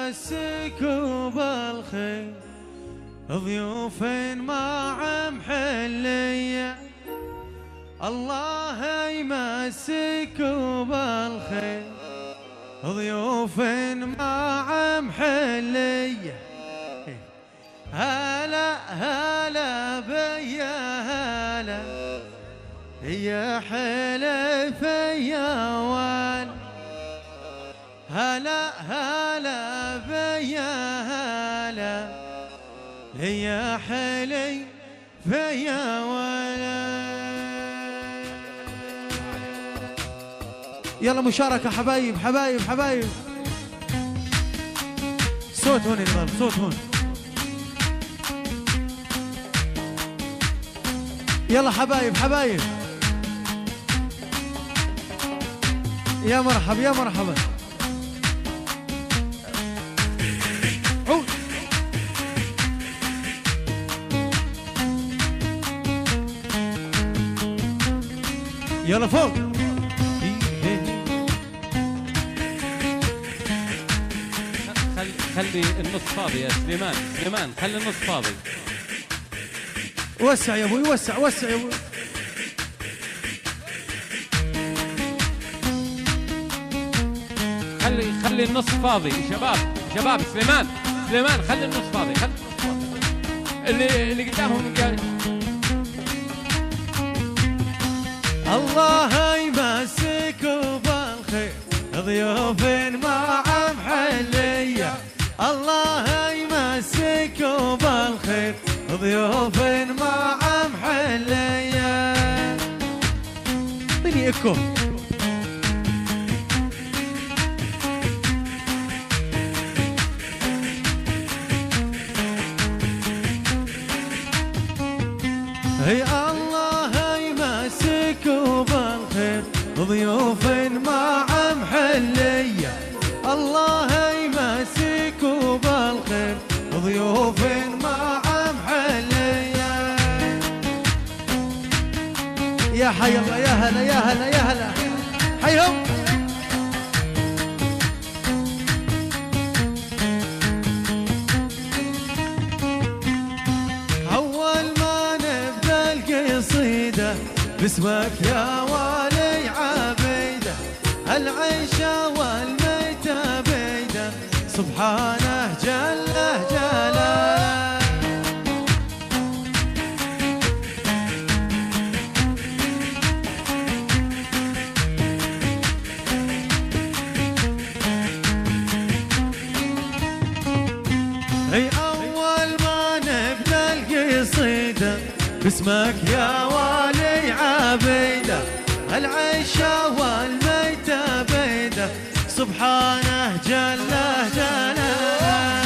يمسكوا بالخير ضيوف مع محلية، الله يمسكوا بالخير ضيوف مع محلية. هلا هلا بيا هلا يا حلف يا وال، هلا هلا بيا هلا يا حلي فيا ولا. يلا مشاركة حبايب حبايب حبايب. صوت هون يا نظام، صوت هون. يلا حبايب حبايب. يا مرحب يا مرحبا. عود. يلا فوق. خلي النص فاضي يا سليمان، سليمان خلي النص فاضي. وسع يا ابوي، وسع وسع يا ابوي. خلي النص فاضي. شباب شباب، سليمان سليمان خلي النص فاضي، خلي النص فاضي. اللي قدامهم قال الله يمسكوا بالخير ضيوف مع محلية، الله يمسكوا بالخير ضيوف مع محلية. اعطيني اكو. هي الله يمسكوا بالخير ضيوف مع محلية، الله يمسكوا بالخير ضيوف مع محلية. يا حي الله، يا هلا يا هلا يا هلا، حيهم. باسمك يا والي عبيده، العيشه والميته بيده، سبحانه جله جلاله. اي اول ما نبدا القصيده باسمك يا والي عبيده، العيشه والميته بيده، سبحانه جله جلاله.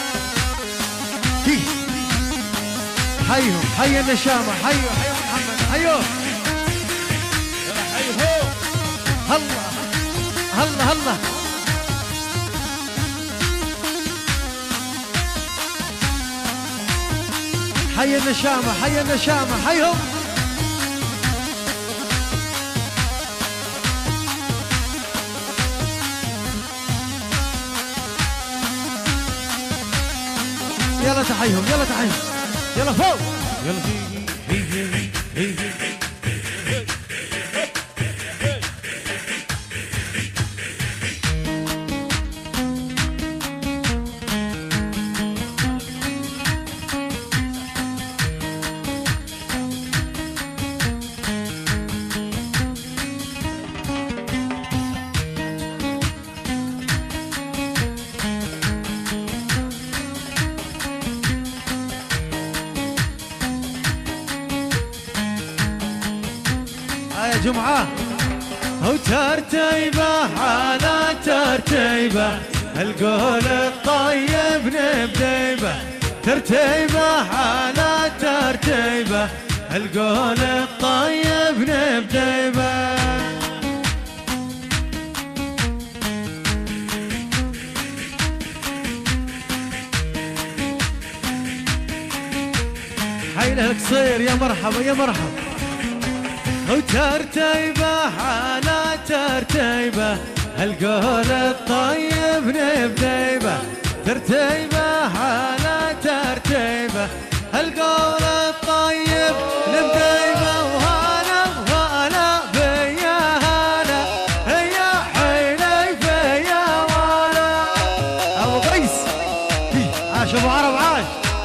حيهم حي النشامه، حيو حيو محمد، حيو حيو. الله الله الله. حي النشامة حي النشامة، حيهم. يلا تحيهم يلا تحيهم، يلا فوق يلا. جمعة وترتيبة على ترتيبة، القول الطيب نبديبة، ترتيبة على ترتيبة، القول الطيب نبديبة. حي له القصير، يا مرحبا يا مرحبا. وترتيبة على ترتيبة، القول الطيب نبديبة، ترتيبه على ترتيبه القول الطيب لمديبه وهلا وهلا بيا هلا هيا حيلي فيا ولا ابو قيس عاش ابو عرب عاش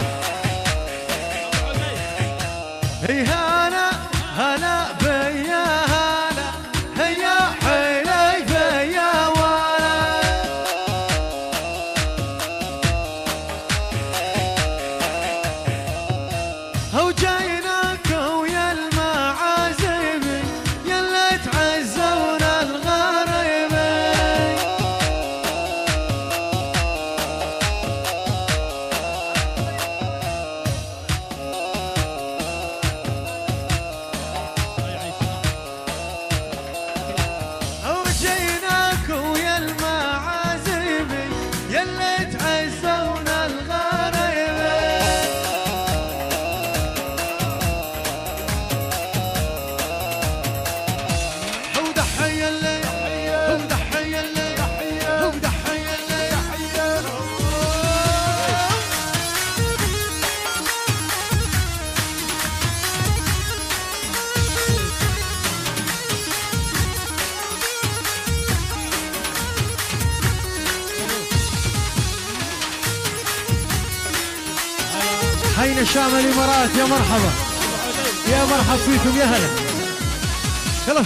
هي هلا هلا بيا هلا هيا حيلي فيا ولا هو جايناك ويا المعازيم يلا تعزونا الغريب هو جايناك ويا المعازيم يلا تعزونا الغريب هو دحية اللي هو دحية اللي هو دحية اللي حين شام الامارات يا مرحبا يا مرحب فيكم يا هلا يلا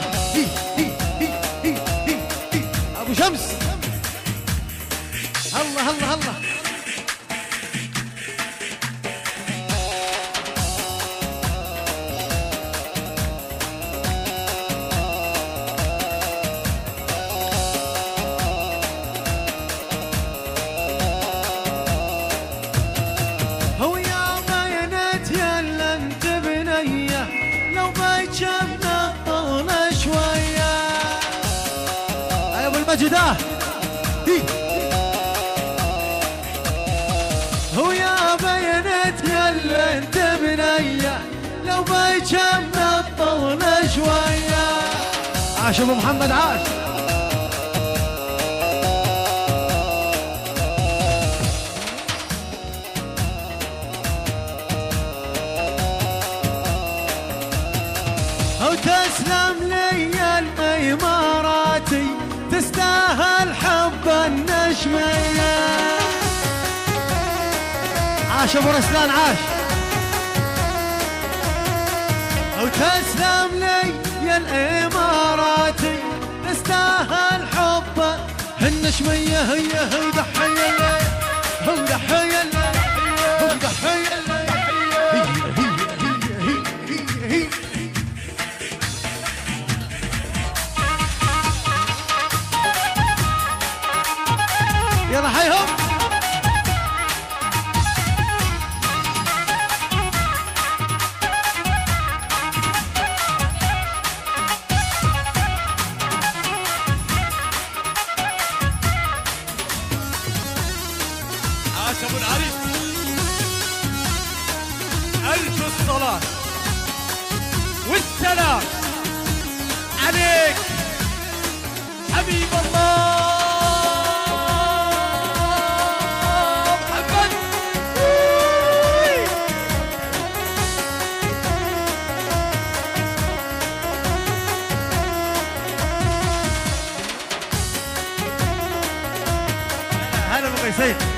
ابو شمس الله الله الله هو يا بينت يلا انت بنيه لو بيتشبنا طول شويه يا ابو المجد هو يا بينت يلا انت بنيه لو بيتشبنا طول شويه عاش ابو محمد عاش هو تسلم لي الاماراتي تستاهل حب النشميه عاش ابو رسلان عاش هو تسلم لي يا الاماراتي تستاهل حب النشميه هي دحيه هو دحيه هو دحيه يلا حيهم عاش ابو العريس الف الصلاه والسلام عليك حبيب الله محمد هلا ابو قيسين